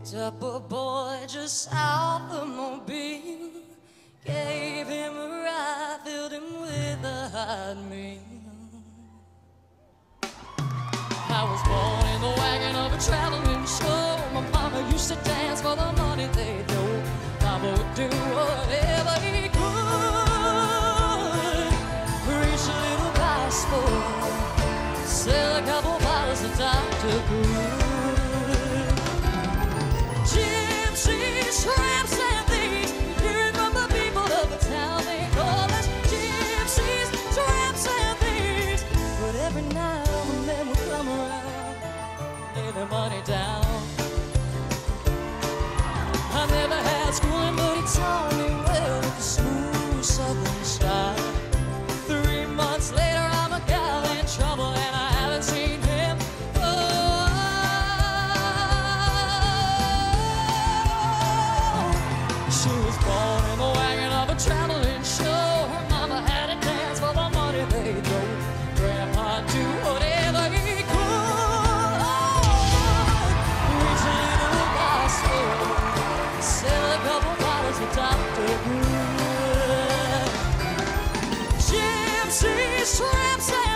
up a boy just out the mobile, gave him a ride, filled him with a hot meal. I was born in the wagon of a traveling show. My mama used to dance for the money they throw. Papa would do whatever he could, preach a little gospel, sell a couple bottles of Dr. Good. Gypsies, tramps, and thieves, hear it from the people of the town. They call us gypsies, tramps, and thieves. But every night all the men would come around, lay their money down. I never had schooling, but he taught me well with the smooth southern style. 3 months later, I'm a gal in trouble, and I haven't seen him. She was born in the wagon of a traveling show. Her mama had a dance for the money they drove. Grandpa do whatever he could, reach a little gospel, sell a couple bottles of Dr. Good. Gypsies, tramps,